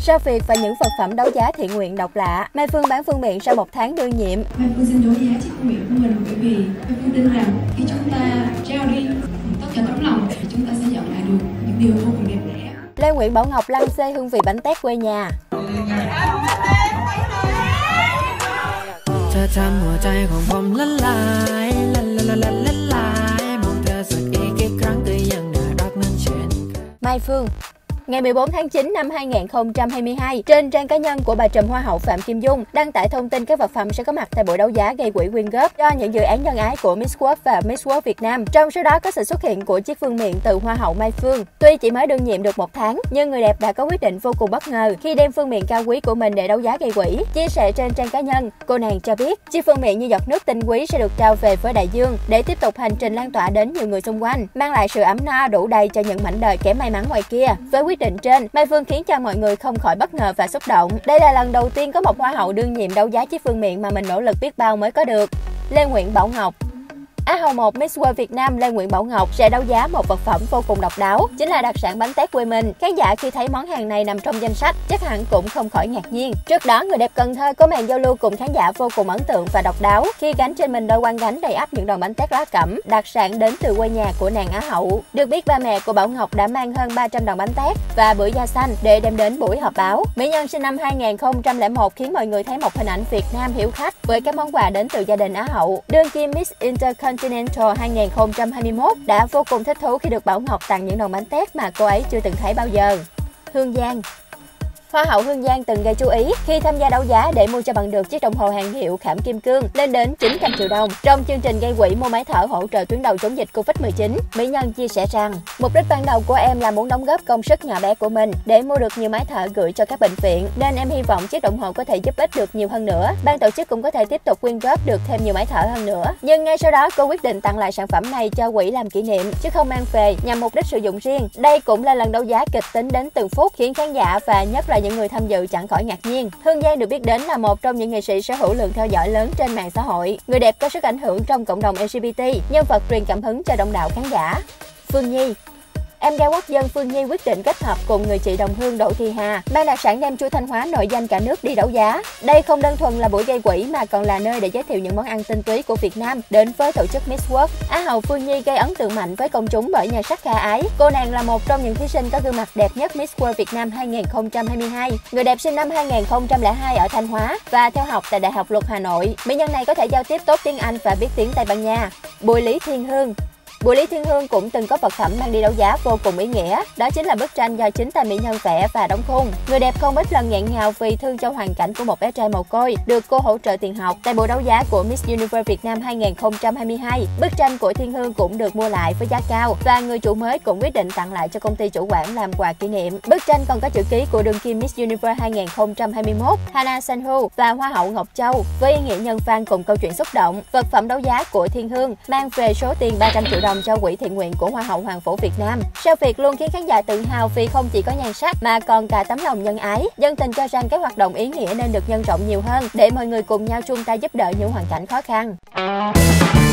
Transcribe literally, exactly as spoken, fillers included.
Sao việc và những vật phẩm đấu giá thiện nguyện độc lạ, Mai Phương bán phương miện sau một tháng đương nhiệm. Mai Phương xin đấu giá chiếc phương miện của mình bởi vì Mai Phương tin rằng khi chúng ta trao đi tất cả tấm lòng thì chúng ta sẽ nhận lại được những điều vô cùng đẹp đẽ. Lê Nguyễn Bảo Ngọc lăng xê hương vị bánh tét quê nhà. Mai Phương. Ngày mười bốn tháng chín năm hai nghìn không trăm hai mươi hai, trên trang cá nhân của bà trùm Hoa hậu Phạm Kim Dung đăng tải thông tin các vật phẩm sẽ có mặt tại buổi đấu giá gây quỹ quyên góp cho những dự án nhân ái của Miss World và Miss World Việt Nam. Trong số đó có sự xuất hiện của chiếc phương miện từ Hoa hậu Mai Phương. Tuy chỉ mới đương nhiệm được một tháng, nhưng người đẹp đã có quyết định vô cùng bất ngờ khi đem phương miện cao quý của mình để đấu giá gây quỹ. Chia sẻ trên trang cá nhân, cô nàng cho biết chiếc phương miện như giọt nước tinh quý sẽ được trao về với đại dương để tiếp tục hành trình lan tỏa đến nhiều người xung quanh, mang lại sự ấm no đủ đầy cho những mảnh đời kém may mắn ngoài kia. Với quyết định trên, Mai Phương khiến cho mọi người không khỏi bất ngờ và xúc động. Đây là lần đầu tiên có một hoa hậu đương nhiệm đấu giá chiếc phương miện mà mình nỗ lực biết bao mới có được. Lê Nguyễn Bảo Ngọc. Á hậu một Miss World Việt Nam Lê Nguyễn Bảo Ngọc sẽ đấu giá một vật phẩm vô cùng độc đáo, chính là đặc sản bánh tét quê mình. Khán giả khi thấy món hàng này nằm trong danh sách chắc hẳn cũng không khỏi ngạc nhiên. Trước đó, người đẹp Cần Thơ có màn giao lưu cùng khán giả vô cùng ấn tượng và độc đáo khi gánh trên mình đôi quan gánh đầy ắp những đòn bánh tét lá cẩm, đặc sản đến từ quê nhà của nàng Á hậu. Được biết, ba mẹ của Bảo Ngọc đã mang hơn ba trăm đòn bánh tét và bưởi da xanh để đem đến buổi họp báo. Mỹ nhân sinh năm hai nghìn không trăm lẻ một khiến mọi người thấy một hình ảnh Việt Nam hiếu khách với các món quà đến từ gia đình Á hậu. Đương kim Miss Intercontinental hai nghìn không trăm hai mươi mốt đã vô cùng thích thú khi được Bảo Ngọc tặng những đòn bánh tét mà cô ấy chưa từng thấy bao giờ. Hương Giang. Hoa hậu Hương Giang từng gây chú ý khi tham gia đấu giá để mua cho bằng được chiếc đồng hồ hàng hiệu Khảm Kim Cương lên đến chín trăm triệu đồng. Trong chương trình gây quỹ mua máy thở hỗ trợ tuyến đầu chống dịch Covid mười chín, mỹ nhân chia sẻ rằng mục đích ban đầu của em là muốn đóng góp công sức nhỏ bé của mình để mua được nhiều máy thở gửi cho các bệnh viện, nên em hy vọng chiếc đồng hồ có thể giúp ích được nhiều hơn nữa. Ban tổ chức cũng có thể tiếp tục quyên góp được thêm nhiều máy thở hơn nữa. Nhưng ngay sau đó, cô quyết định tặng lại sản phẩm này cho quỹ làm kỷ niệm chứ không mang về nhằm mục đích sử dụng riêng. Đây cũng là lần đấu giá kịch tính đến từng phút khiến khán giả và nhất là những người tham dự chẳng khỏi ngạc nhiên. Hương Giang được biết đến là một trong những nghệ sĩ sở hữu lượng theo dõi lớn trên mạng xã hội. Người đẹp có sức ảnh hưởng trong cộng đồng L G B T, nhân vật truyền cảm hứng cho đông đảo khán giả. Phương Nhi. Em gái quốc dân Phương Nhi quyết định kết hợp cùng người chị đồng hương Đỗ Thị Hà mang đặc sản nem chua Thanh Hóa nổi danh cả nước đi đấu giá. Đây không đơn thuần là buổi gây quỹ mà còn là nơi để giới thiệu những món ăn tinh túy của Việt Nam đến với tổ chức Miss World. Á hậu Phương Nhi gây ấn tượng mạnh với công chúng bởi nhan sắc khả ái. Cô nàng là một trong những thí sinh có gương mặt đẹp nhất Miss World Việt Nam hai nghìn không trăm hai mươi hai. Người đẹp sinh năm hai nghìn không trăm lẻ hai ở Thanh Hóa và theo học tại Đại học Luật Hà Nội. Mỹ nhân này có thể giao tiếp tốt tiếng Anh và biết tiếng Tây Ban Nha. Bùi Lý Thiên Hương. Bùi Lý Thiên Hương cũng từng có vật phẩm mang đi đấu giá vô cùng ý nghĩa, đó chính là bức tranh do chính tay mỹ nhân vẽ và đóng khung. Người đẹp không ít lần nghẹn ngào vì thương cho hoàn cảnh của một bé trai mồ côi, được cô hỗ trợ tiền học tại buổi đấu giá của Miss Universe Việt Nam hai nghìn không trăm hai mươi hai. Bức tranh của Thiên Hương cũng được mua lại với giá cao và người chủ mới cũng quyết định tặng lại cho công ty chủ quản làm quà kỷ niệm. Bức tranh còn có chữ ký của đương kim Miss Universe hai nghìn không trăm hai mươi mốt Hana Sanhu và Hoa hậu Ngọc Châu với ý nghĩa nhân văn cùng câu chuyện xúc động. Vật phẩm đấu giá của Thiên Hương mang về số tiền ba trăm triệu đồng cho quỹ thiện nguyện của Hoa hậu Hoàng vũ Việt Nam. Sao Việt luôn khiến khán giả tự hào vì không chỉ có nhan sắc mà còn cả tấm lòng nhân ái. Dân tình cho rằng các hoạt động ý nghĩa nên được nhân rộng nhiều hơn để mọi người cùng nhau chung tay giúp đỡ những hoàn cảnh khó khăn.